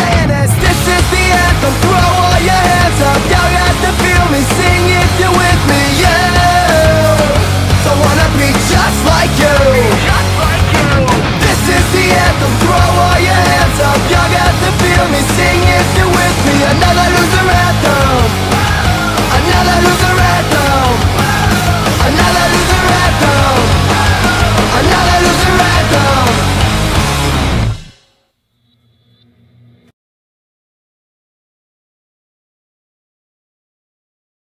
saying is, this is the anthem. Throw all your hands up, y'all got to feel me. Sing if you're with me, yeah. Don't wanna be just like you. This is the anthem. Throw all your hands up, y'all got to feel me.